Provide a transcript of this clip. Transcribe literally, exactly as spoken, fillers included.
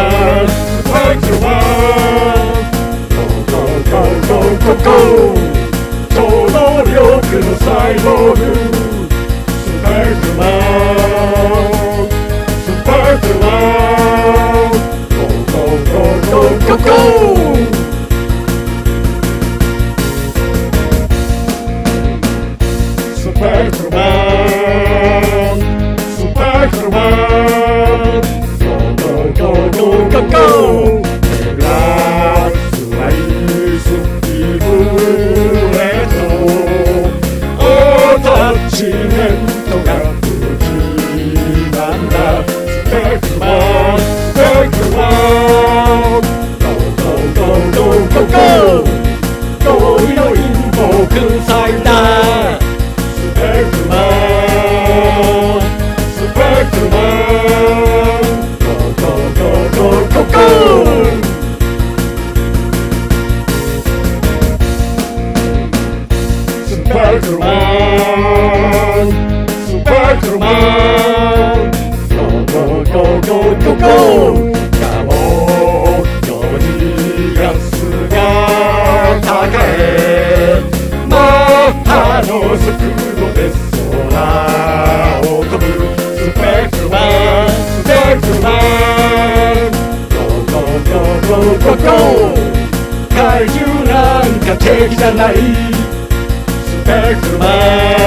ンスペクトルマン Go go go go go go 超能力のサイボーグスペクトルマンスペクトルマン Go go go go go go スペクトルマンスペクトルマン Go go go go go go エラスライスイブレットアタッチメントが武器なんだスペクトルマンスペクトルマン Go go go go go go 合意の陰謀粉砕だスペクトルマンスペクトルマン Go go go go go go スペクトルマンスペクトルマン Go go go go go go カモヨジガスが高えマッハの速度で空を飛ぶスペクトルマンスペクトルマン Go go go go go go 怪獣なんか敵じゃないスペクトルマン